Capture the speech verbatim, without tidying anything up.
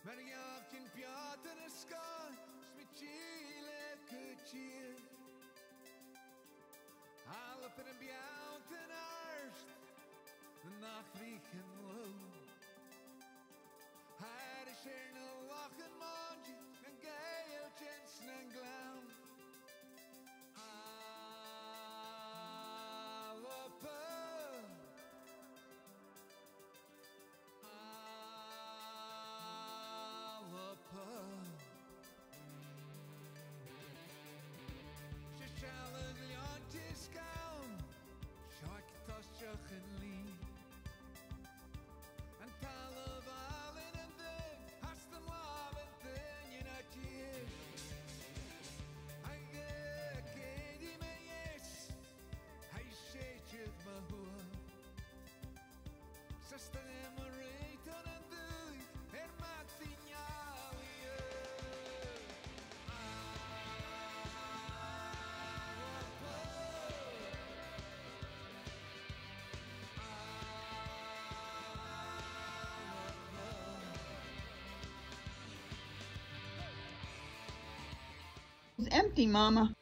Maar jaagt in pjaten en ska, smitchile kutje. Alle per een bjout en arst, de nacht riechen low. Hij is er een lachen mondje, een geeltje en snel glauw. Alba. Ze schalen leontjes gauw, schak tosjoch en lie. En talen wel in een ding, hast hem lavend in je natje. Hij gekeerd die me is, hij scheet je me hoor. Ze staan hem een reet aan een duur, er maakt die It's empty, Mama.